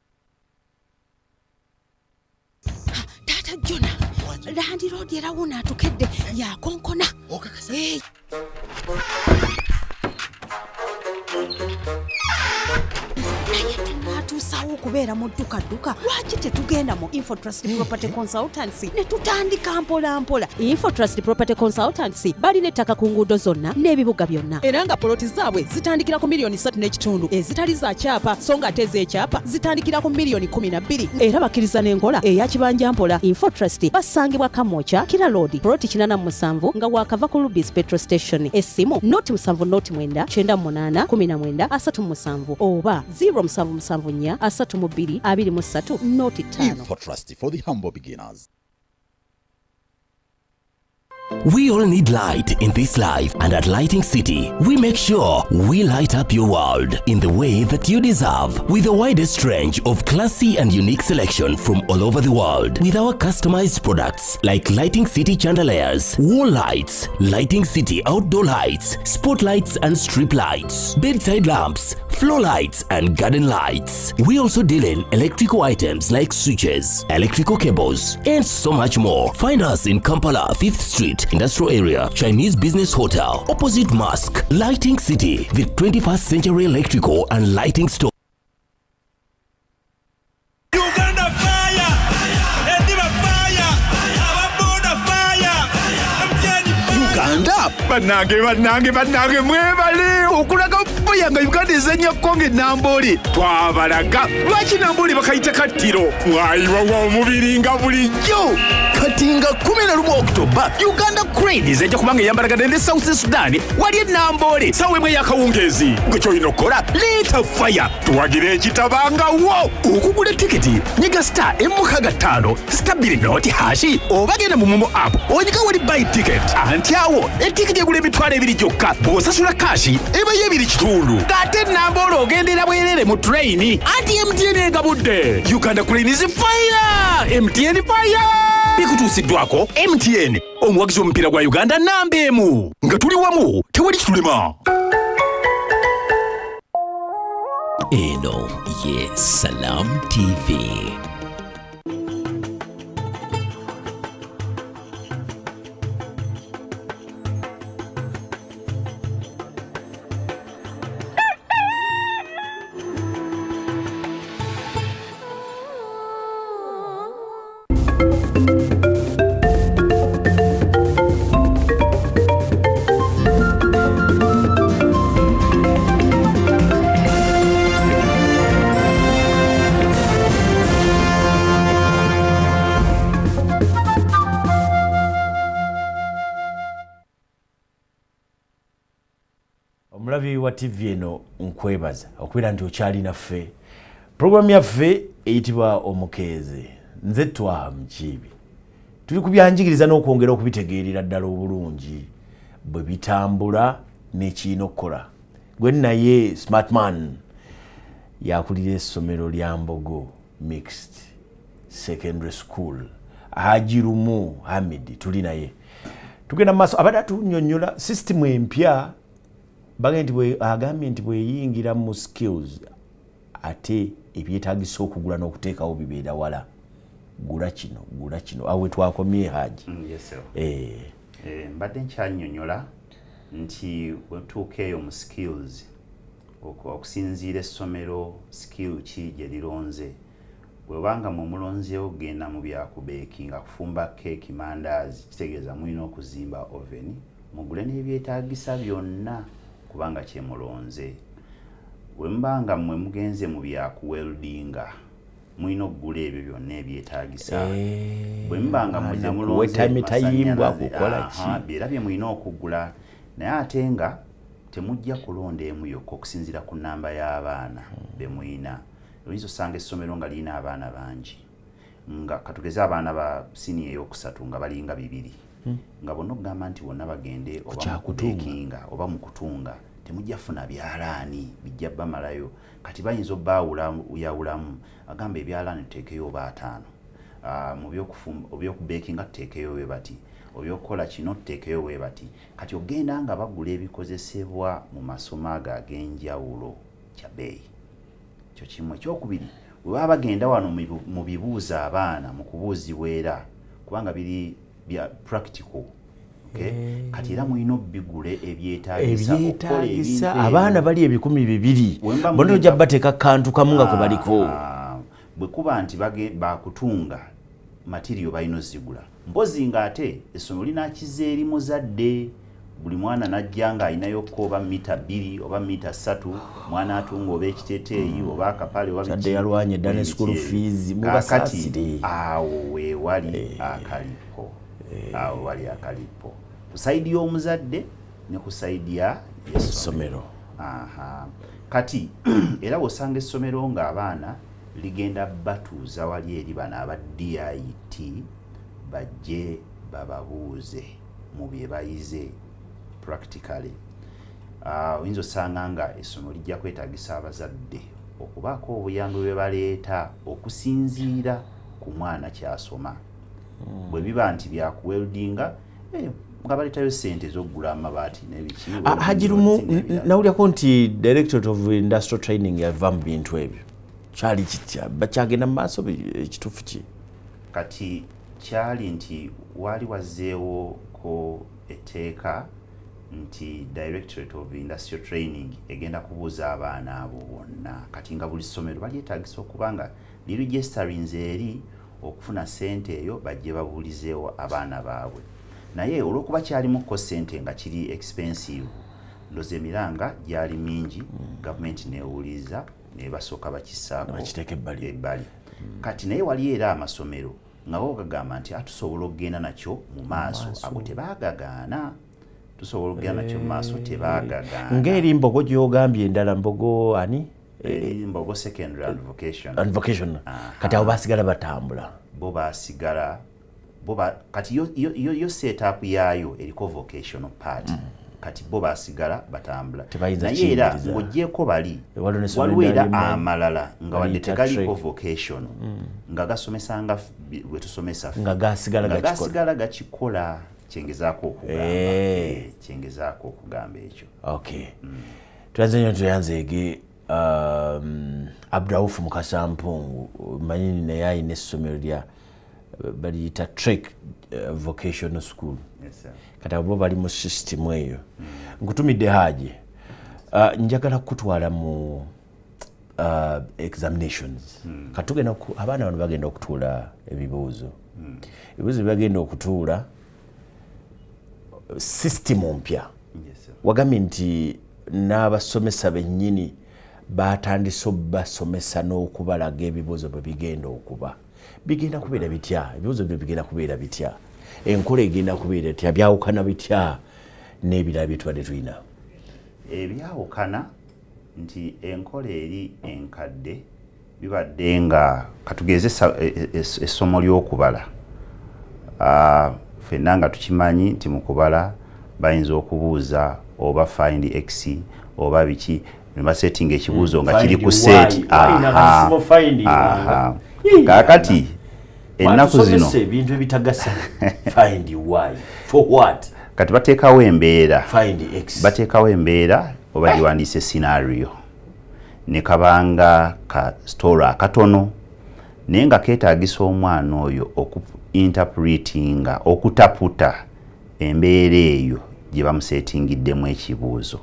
Tata Jona, Landi Road Yarawuna to get the Yakonkona. Hey. Tusawo kubera mu duka duka lwaki tetugenda mu Infotrust Property Consultancy ne tutandika mpola mpola. Infotrust Property Consultancy bali nettaka ku nguudo zonna n'ebibuga byonna era nga poloti zaabwe zitandikira ku miliyoni ssatu n'ekitundu ezitali za kyapa so nga ate ez'ekyapa zitandikira ku miliyoni kumi na bbiri era bakkiriza n'enkola eya kibanja mpola. Infotrust basangibwa Kamwokya Kira Road poloti kinaana mu musanvu nga waakava ku Rubis Petrol Station. Essimu noti musanvu noti mwenda kyenda munaana kumi na mwenda asatu mu musanvu oba zero musanvu musanvu nnya asatu mu bbiri abiri mu ssatu noti ttaano. Infotrust for the humble beginners. We all need light in this life, and at Lighting City, we make sure we light up your world in the way that you deserve. With the widest range of classy and unique selection from all over the world, with our customized products like Lighting City chandeliers, wall lights, Lighting City outdoor lights, spotlights and strip lights, bedside lamps, floor lights and garden lights. We also deal in electrical items like switches, electrical cables, and so much more. Find us in Kampala, fifth Street, Industrial Area, Chinese Business Hotel, opposite Mosque. Lighting City, the twenty-first century electrical and lighting store. Uganda fire! Endiba fire! Ababoda fire! Uganda? Banange, banange, banange, mwebale! Okulaga buyanga Uganda ezanya konge Namboli. Twabalaga. Lwaki Namboli bakayita Katiro? Mwayiwa wa omubiri nga bulijjo. Katinga kumi na lumu Oktoba, Uganda Crane izajja kubanga eyambalagadde ne South Sudan wali e Namboli sawa emwe y'akawungezi. Gwe ky'olina okukola leeta fire tuwagire ekitabanga wo. Okugula tiketi nyiga star emukaga ttaano star bbiri nooti hashi oba genda mu Momo app onyiga wali buy ticket. Anti awo etiketi egula emitwalo ebiri gyokka bw'osasula kashi eba y'ebiri kitundu. Ng'ate Namboli ogendera bwerere mu train anti M T N egabudde. Uganda Crane is fire! M T N fire! Bikutuusiddwako M T N omuwagizi w'omupiira gwa Uganda namba emu nga tuli wamu tewali kitulema. Eno ye Salam T V. omulabi wa T V eno nkwebaza okubeera nti okyali naffe. Programu yaffe eyitibwa Omukeeze. Nze Twaha Mukiibi. Tuli kubyanjigiriza n'okwongera okubitegeerera ddala obulungi bwe bitambula n'ekiina okukola. Gwe naye Smartman yakulira essomero lya Mbogo Mixed Secondary School. Hajirumu Hamid tuli naye. Tugenda maaso abadde atunyonnyola system empya bagenda nti bwe agambye nti bweyingira mu skills ate ebyetaagisa okugula n'okuteekawo bibeera wala. Gula kino gula kino awe twakomye Haji. Mm, yes sir. Eh eh mbadde nkyanyonnyola nti wetuuka eyo mu skills okusinziira essomero skill ki gye lironze bwebanga mu mulonzeewo genda mu byakubeekinga kufumba keeki mandaazi kitegeeza mulina okuzimba oven mugule n'ebyetaagisa byonna kubanga kyemulonze bwe mbanga mmwe mugenze mu byakuweldinga mulina okugula ebyo byonna ebyetaagisa bwe mbanga mmwe gye mulonze birabye mulina okugula naye ate nga temujja kulonda emu yokka okusinziira ku nnamba y'abaana be mulina. Oyinza osanga essomero nga lirina abaana bangi nga katugeze abaana ba siniya eyokusatu nga balinga bibiri nga bonna okugamba nti bonna bagende oba mukuteekinga oba mu kutunga temujja funa byalaani bijja bamalayo kati bayinza obbaawulamu agamba ebyalaani tuteekeyo oba ataano mu by'okubeekinga tuteekeyo we bati obyokukola kino tuteekeyo we bati kati ogenda nga bagula ebikozesebwa mu masomo ago ag'enjawulo kya bbeeyi. Kyo kimu. Ekyokubiri bwe baba bagenda wano mu bibuuza abaana mu kubuuzibwa era kubanga biri bya practical. Okay? Kati era mulina obigula ebyetaagisa okukola ebintu abaana bali ebikumi bibiri bonna ojja bateeka kantu kamu nga kwe baliko. Bwe kuba nti bakutunga material balina ozigula mpozi ng'ate essomero linaakiza eri muzadde buli mwana najja nga alinayo oba mita bbiri oba mita ssatu mwana atunga oba ekiteeteeyi oba akapale oba sadde yalwanye dda ne school fees mubasaasire. Awo weewali akalipo awo wali akalipo ku sayidi y'omuzadde ne ku sayidi ya essomero. Aha. Kati era bw'osanga essomero ng'abaana ligenda batuuza wali eri bano aba D I T bajje bababuuze mu bye bayize practically. Uh, oyinza osanga nga essomero lijja kwetaagisa abazadde okubaako obuyambi bwe baleeta okusinziira ku mwana kyasoma. Mm. Bwe biba nti byakuweldinga eh, nga baleetayo ssente z'okugula amabaati n'ebiki. Ah, Hajirumu nawulyako nti Directorate of Industrial Training yava mu bintu ebyo. Kyali kitya bakyagenda mu maaso ekituufu ki? Kati kyali nti wali wazzeewo ko etteeka nti Directorate of Industrial Training egenda kubuuza abaana abo bonna kati nga buli ssomero balyetaagisa okuba nga liregisterinze eri okufuna ssente eyo bajje babuulizeewo abaana baabwe. Naye olw'okuba kyalimuko ssente nga kiri expensive ndoze emiranga gyali mingi gavumenti neewuliza ne basooka bakisaako ebbali. Kati naye wali era amasomero nga bo gagamba nti atusobola okugenda nakyo mu maaso ago tebaagagaana. Tusobola okugenda nakyo mu maaso tebaagagaana. Ng'eri Mbogo gy'ogambye endala Mbogo ani? Mbogo secondary and vocation. And vocation. Kati abo basigala batambula. Bo basigala bo kati yo yo yo setup yaayo eriko vocational part. Mm. Kati bo basigala batambula. Naye era ng'oggyeko bali waliwo era amalala nga wadde tegaliko vocation nga gasomesanga bwe tusomesa nga gasigala gakikola kyengezaako okugamba kyengezaako okugamba ekyo. Okay. Twanze nnyo tuyanzeege um, Abduraufu Mukasampungu manyi naye ayina essomero lya baliyita Trek uh, Vocational School. Yes, sir. Kati abo bali mu system eyo. Mm. Nkutumidde Haji. Uh, njagala kutwala mu uh, examinations. Mm. Katugenda abaana bano bagenda okutuula ebibuuzo. Mm. Ebibuuzo bagenda okutuula system mpya. Yes, sir. Wagambye nti n'abasomesa bennyini batandise basomesa n'okubalaga ebibuuzo bwe bigenda okuba. Bigenda kubeera bitya? Ebibuuzo bye bigenda kubeera bitya? Enkola egenda kubeera etya? Byawukana bitya n'ebirala bye tubadde tulina? ebyawukana nti enkola eri enkadde bibadde nga katugeze essomo ly'okubala ffenna nga tukimanyi nti mu kubala bayinza okubuuza oba find x oba biki nebasetinga ekibuuzo nga kiri ku set kaakati ennaku zino ebintu ebitagasa find y for what kati bateekawo embeera find x bateekawo embeera oba giwandiise scenario ne kabanga ka story akatono naye nga keetaagisa omwana oyo okuinterpretinga okutaputa embeera eyo gye bamusetingiddemu ekibuuzo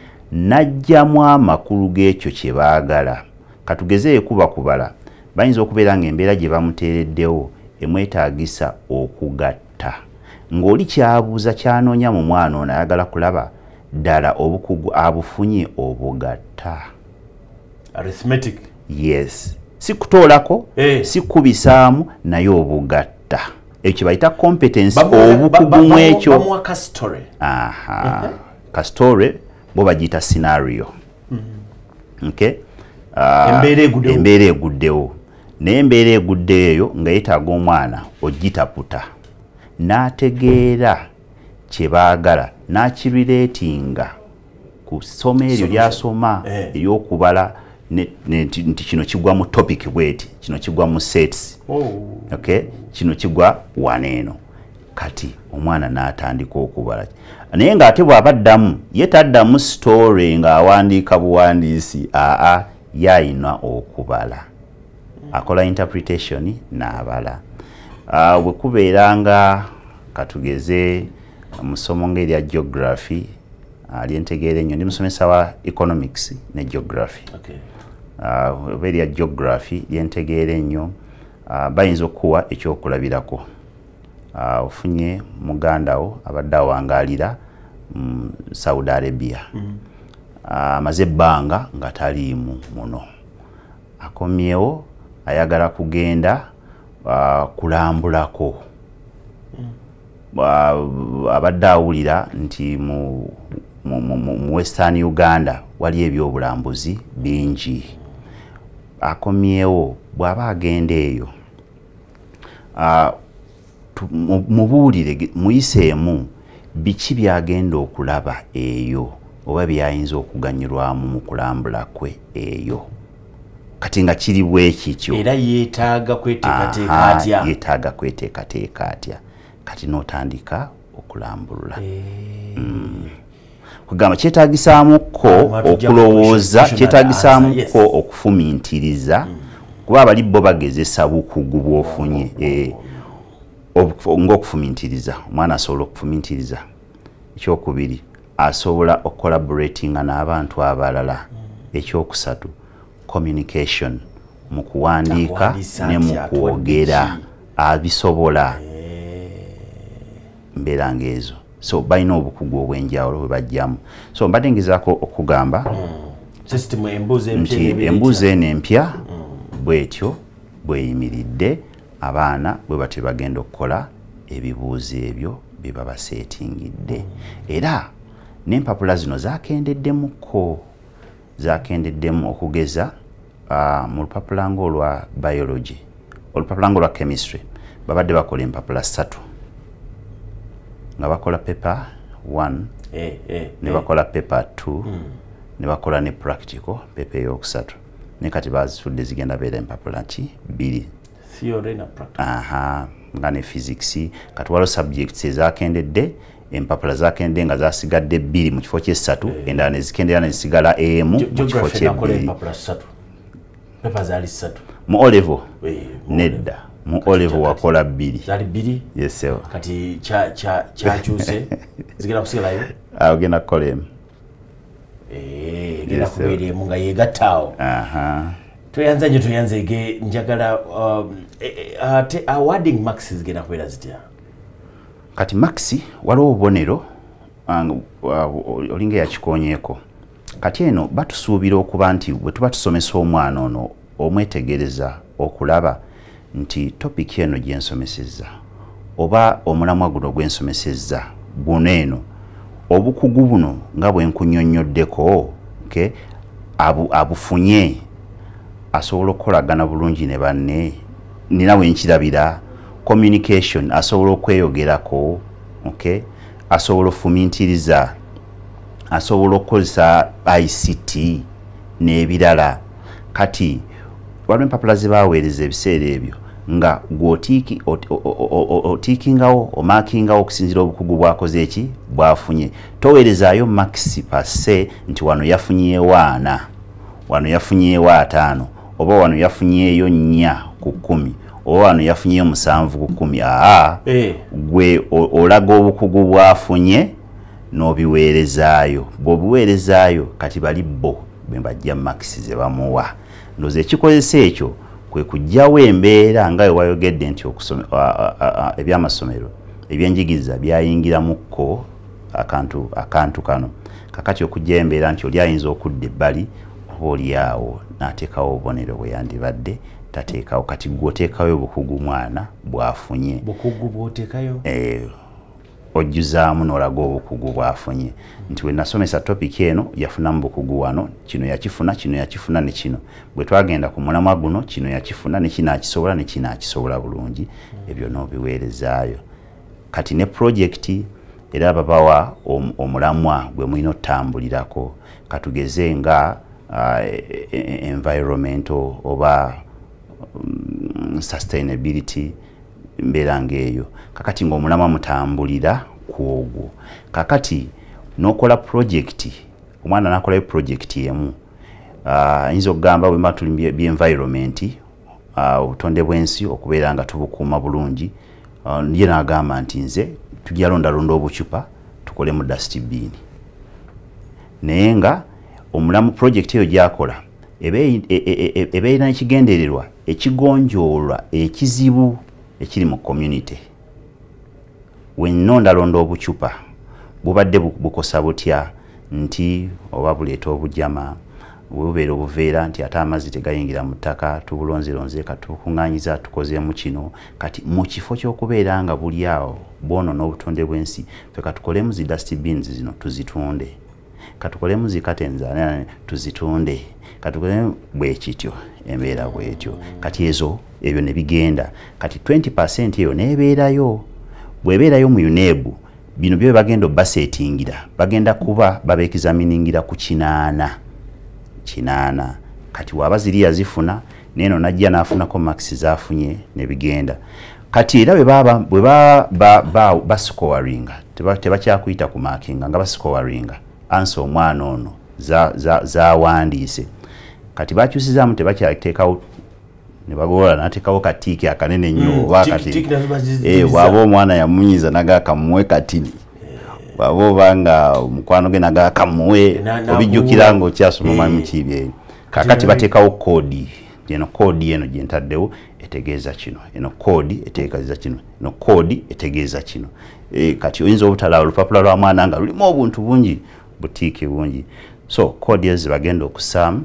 najjamu amakulu g'ekyo kye baagala katugeze ekuba kubala bayinza okubeera ng'embeera gye bamuteereddewo emwetaagisa okugatta ng'oli kyabuuza kyanoonya mu mwana ono ayagala kulaba ddala obukugu abufunye obugatta arithmetic yes si kutoolako eh. si kubisaamu naye obugatta ekyo bayita competence obukugu mu ekyo bamuwa ka story aha uh-huh. ka story bo bagiyita scenario mm-hmm. okay uh, embeera eguddewo embeera eguddewo naye embeera eguddewo eyo nga yeetaaga omwana ogitaputa n'ategeera kye baagala n'akirireetinga ku ssomo eryo lyasoma ery'okubala nti kino kigwa mu topic bweti kino kigwa mu sets okay kino kigwa waneeno kati omwana n'atandika okubala naye ng'ate bw'abaddamu ye taddamu story ng'awandiika buwandiisi aa yayina okubala akola interpretation n'abala uh, bwe kubeera nga katugeze mu ssomo ng'erya geography uh, lyentegeera ennyo ndi musomesa wa economics ne geography okay. uh, oba erya geography lyentegeera ennyo uh, bayinza okuwa ekyokulabirako uh, ofunye muganda wo abadde awangaalira mm, Saudi Arabia amaze mm. uh, ebbanga nga taliimu muno akomyewo ayagala kugenda uh, kulambulako mm. uh, abadde awulira nti mu, mu, mu, mu Western Uganda wali ebyobulambuzi bingi akomyewo bw'aba agenda eyo uh, mubuulire muyiseemu biki byagenda okulaba eyo oba byayinza okuganyulwamu mu kulambula kwe eyo kati nga kiri bwekityo era yeetaaga kweteekateeka atya yeetaaga kweteekateeka atya kati n'otandika okulambulula mm. kugamba kyetaagisaamuko okulowooza kyetaagisaamuko okufumintiriza kuba abali bo bagezesa bukugu bw'ofunye eh, ng'okufumintiriza omwana asobola okufumintiriza ekyokubiri asobola okolaboratinga n'abantu abalala ekyokusatu communication mu kuwandiika ne mu kwogera abisobola mbeera ng'ezo so balina obukugu obw'enjawulo bwe bajjamu so mbadde ngezaako okugamba nti embuuzi eno empya bwetyo bweyimiridde abaana bwe batyo bagenda okukola ebibuuzo ebyo bye baba seetingidde era n'empapula zino zakendeddemukko zakendeddemu okugeza uh, mu lupapula ng'olwa biology olupapula ng'olwa chemistry babadde bakola empapula ssatu nga bakola paper one eh, eh, ne bakola paper two mm. ne bakola ne practical paper eyokusatu ne kati bazitudde zigenda beera empapula ki bbiri theory na practical aha nga ne physics kati waliwo subjects ezakendedde empapula zakendedde nga zasigadde bbiri mu kifo ky'essatu eh. endala ne zikendera ne zisigala emu mu kifo ky'ebbiri mu O level eh, nedda mu O level wakola bbiri zali bbiri yes sir kati cha cha chakyuse zigenda kusigalayo agenda kukola emu eh genda kubeera emu nga yegattaawo aha toyanza nyo toyanzege njagala um, ate awarding marks zigenda kubeera zitya kati maxi waliwo obubonero olinga yakikonyeeko kati eno batusuubira okuba nti bwe tuba tusomesa omwana ono omwetegereza okulaba nti topiki eno gyensomesezza oba omulamwa guno gwensomesezza guno eno obukugu buno nga bwe nkunnyonnyoddeko okay abu abufunye asobola okukolagana bulungi ne banne nina we nkirabira communication asobola okweyogerako okay asobola ofumintiriza asobola okukozesa I C T n'ebirala kati waliwo empapula ze baweereza ebiseera ebyo nga gw'otiiki otiikingawo omaakingawo okusinziira obukugu bwakoze eki bwafunye toweerezaayo maxi passe nti wano yafunyeewo ana wano yafunyeewo ataano oba wano yafunyeeyo nnya ku kkumi oba wano yafunyeeyo musanvu ku kkumi aa eh. gwe olaga obukugu bwafunye n'obiweerezaayo bw'obiweerezaayo kati bali bo bwe bajja maxi ze bamuwa ndoze ekikozesa ekyo kwe kujjawo embeera nga wayogedde nti ebyamasomero ebyenjigiriza byayingiramukko akantu akantu kano kakati okujja embeera nti oli ayinza okudda ebbali oba oli awo n'ateekawo obubonero bwe yandibadde tateekawo kati gwoteekayo obukugu mwana bwafunye bukugu bwoteekayo eh ojjuzaamu n'olaga obukugu bwafunye nti we nasomesa topic eno yafunamu bukugu wano kino yakifuna kino yakifuna ne kino bwe twagenda ku mulamwa guno kino yakifuna ne kino akisobola ne kino akisobola bulungi ebyo n'obiweerezaayo kati ne project era babawa omulamwa gwe mulina otambulirako katugeze nga uh, environmental oba um, sustainability mbeera ng'eyo kakati ng'omulamwa mutambulira kwogwo kakati n'okola project omwana n'akolayo project emu ayinza uh, okugamba bwe tuli by'environment obutonde uh, bw'ensi okubeera nga tubukuuma bulungi uh, ye n'agamba nti nze tugyalondalonda obucupa tukole mu dustbin naye nga omulamu project eyo gyakola ebeera n'ekigendererwa ekigonjoolwa ekizibu ekiri mu community wenondalonda obucupa bubadde bukosa butya nti oba buleeta obujama bubeera obuveera nti ate amazzi tegayingira mu ttaka tubulonzeronze katukuŋŋaanyiza tukozeemu kino kati mu kifo ky'okubeera nga buli awo bwono n'obutonde bw'ensi fe katukolemu zi dustbins zino tuzitunde katukolemu zi curtains tuzitunde katukolemu bwe kityo embeera bwetyo kati ezo ebyo ne bigenda kati twenty percent eyo nebeerayo bwebeerayo mu U N E B bino byo bagenda basetingira bagenda kuba babeekizaminingira ku kinaana kinaana kati waba ziri yazifuna neno najja nafunako max zafunye ne bigenda kati era bwe baba bwe ba ba bascoringa tebakyakuyita ku markinga nga bascoringa anso omwana ono za za za wandiise kati bakyusizaamu tebakyateekawo ne bagola natekawo katiki akanene nnyo wakati eh wabo omwana yamunyiza naga kamuwe katini wabo banga mukwano ge naga kamuwe obijjukira ngo kyasoma mami kibye kakati batekawo kodi eno kodi eno gyentaddewo etegeeza kino eno kodi etegeeza kino eno kodi etegeeza kino e, kati oyinza obutala olupapula lwa mwana nga lulimu obuntu bungi butiki bungi so kodi ezi bagenda okusaamu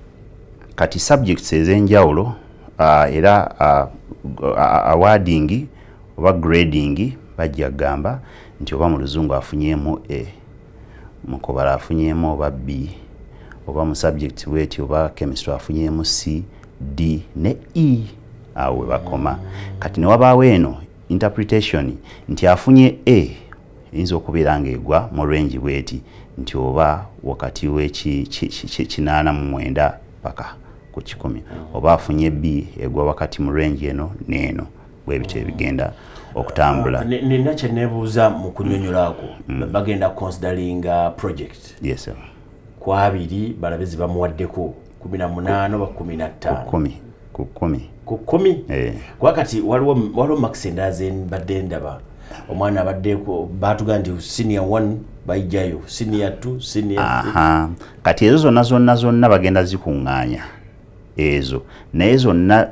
kati subjects ez'enjawulo Uh, era uh, uh, awarding oba grading bajja gamba nti oba mu luzungu afunyeemu A mukobala afunyeemu oba B oba mu subject weti oba chemistry afunyeemu C D ne E awe bakoma kati ne wabaawo eno interpretation nti afunye A eyinza okubeera ng'egwa mu range weti nti oba wakati w'eki kinaana mu mwenda paka ku kikumi oba afunye B egwa wakati mu range eno neeno bwebityo ebigenda okutambula nina kye neebuuza mu kunyonyolako bagenda considering project yes sir kwa abiri balabe bamuwaddeko kumi na munaana oba kumi na ttaano kumi ku kumi ku kumi eh wakati waliwo waliwo max endaze badde ndaba omwana abaddeko batuga nti senior one bayijjayo senior two senior aha kati ezo zonna zonna zonna bagenda zikuŋŋaanya ezo naye zonna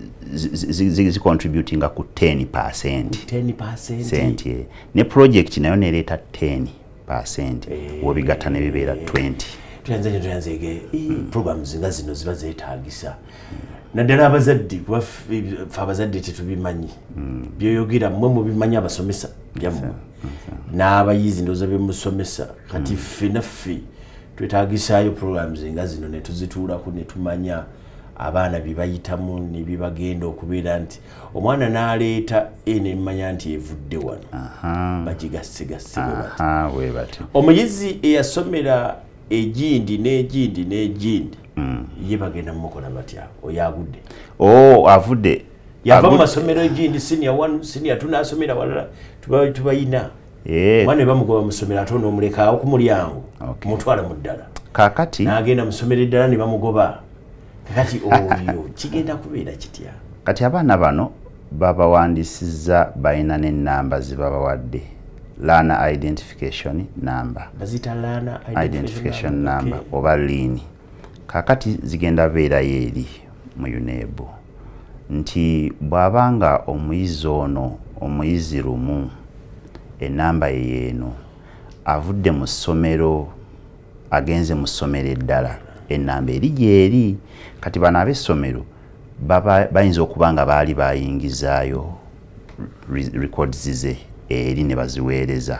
zi contributing ku ten percent ten percent ne project nayo nereeta ten percent wobigatta ne bibeera twenty tuyanze tuyanzege programs nga zino ziba zeetaagisa naddala abazadde kuba ffe abazadde tetubimanyi byoyogera mmwe mubimanyi abasomesa yammwe n'abayizi ndowooza byemusomesa kati ffe naffe twetaagisaayo programs nga zino ne tuzituulako ne tumanya abaana bye bayitamu ne bye bagenda okubeera nti omwana n'aleeta e ne mmanya nti evudde wano bagigassigasse bwe bati omuyizi eyasomera egindi n'egindi n'egindi ye bagenda mukola batya oyo agudde oh avudde yava mu masomero egindi senior one senior two n'asomera walala tubayina mwana ne bamugoba mu ssomero ate n'omulekaawo ku mulyango mutwala mu ddala kaakati n'agenda mu ssomero eddala ne bamugoba kakati oyo kigenda kubeera kitya kati abaana bano babawandiisizza balina n'ennamba zibabawadde learner identification number bazita learner identification number oba liini kakati zigenda beerayo eri mu UNEB nti bw'abanga omuyizi ono omuyizi lumu enamba yeeno avudde mu ssomero agenze mu ssomero eddala enamba eri gyeri kati bano ab'essomero bayinza okuba nga baali bayingizaayo records ze eri ne baziweereza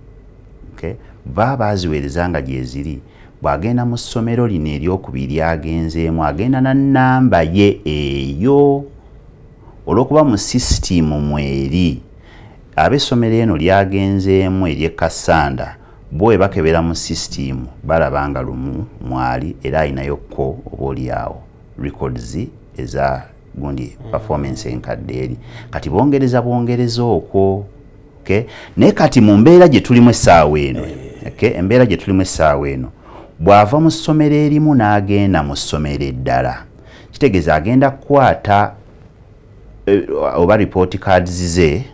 baba baziweereza nga gyeziri bw'agenda mu ssomero lino eryokubiri agenzeemu agenda na nnamba ye eyo olw'okuba mu sisitimu mweri ab'essomero eno lyagenzeemu ery'ekasanda bo we bakebera mu sisitimu balaba nga lumu mwali era alinayo ko oba oliawo records eza gundi performance enkadde eri kati bongereza bongereza okwo naye kati mu mbeera gye tulimu essaawa eno embeera gye tulimu essaawa eno bw'ava mu ssomero erimu n'agenda mu ssomero eddala kitegeeza agenda kukwata oba report cards ze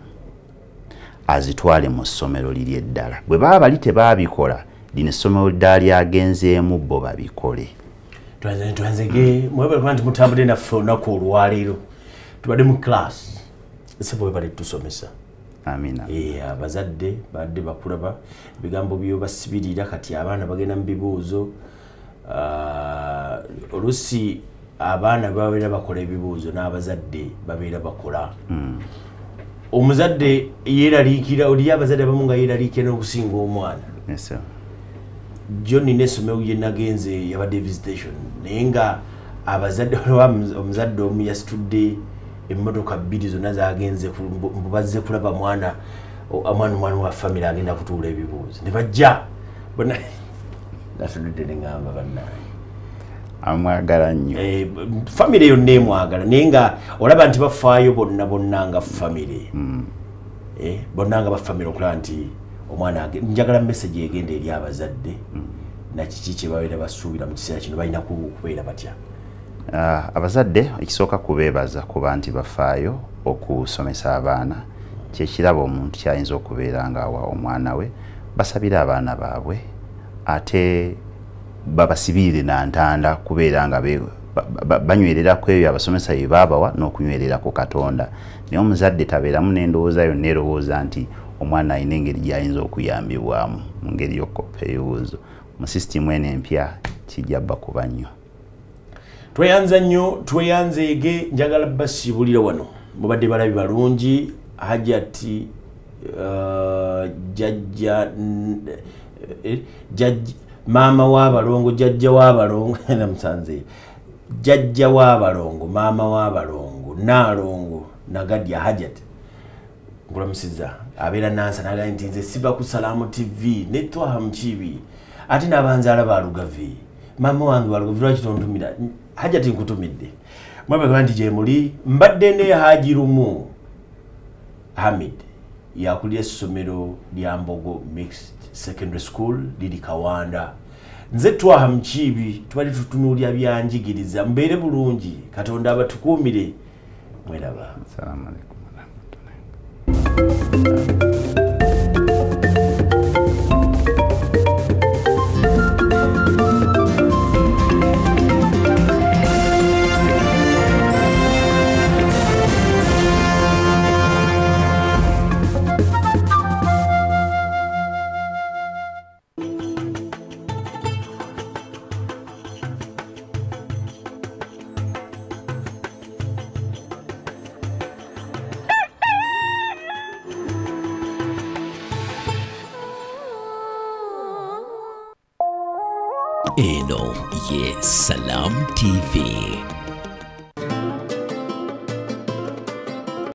azitwale mu ssomero liri eddala bwe baba bali tebaabikola lino essomero ddala lyagenzeemu bo babikole twanzege mwebale nti mutambudde naffe olunaku olwaleero tubadde mu class ese bwe bali tusomesa amina abazadde badde bakulaba ebigambo byo basibirira kati abaana bagenda mu bibuuzo oluusi abaana babeera bakola ebibuuzo n'abazadde babeera bakola omuzadde yeeraliikira oli abazadde abamu nga yeeraliikira n'okusinga omwana John n'essomero gye nagenze yabadde visitation naye nga abazadde omuzadde omu yasitudde emmotoka bbiri zonna zagenze bazze kulaba mwana omwana omwana wa famire agenda kutuula ebibuuzo ne bajja bona nasudde ne ngamba bannaye amwagala nnyo famire yonna emwagala naye nga olaba nti bafaayo bonna bonna nga famire bonna nga bafamire okulaba nti omwana njagala message egenda eri abazadde nakiki kye babeera basuubira mu kiseera kino balina kubeera batya abazadde ekisooka kubeebaza kuba nti bafaayo okusomesa abaana kyekiraba omuntu kyayinza okubeera ngaawa omwana we basabire abaana baabwe ate babasibirire nantanda kubeera nga banywerera ku ebyo abasomesa bye baabawa n'okunywerera ku Katonda naye omuzadde tabeeramu n'endowooza yonna erowooza nti omwana alina engeri gy'ayinza okuyambibwamu mu ngeri y'okukoppa ebibuuzo mu sisitimu eno empya kijja bakuba nnyo tweyanza nnyo tweyanzeege njagala basiibulira wano mubadde balabi balungi hajati jajja jajja maama w'abalongo jajja w'abalongo namusanze jajja w'abalongo maama w'abalongo naalongo nagadya hajati nkulamusiza abeera nansa nagaa nti nze siva ku Salaamu T V ne Twaha Mukiibi ate n'abanzaala ba Lugavi maama wange wa Lugavi lwaki tontumira hajati nkutumidde mwebagamba nti gye muli mbadde ne Haji Lumu Hamid yakulira essomero lya Mbogo Mixed Secondary School liri Kawanda nze Twaha Mukiibi tubali tutunuulya byanjigiriza mbeere bulungi Katonda abatukuumire mweraba Assalamu alaikum. Eno ye Salam T V.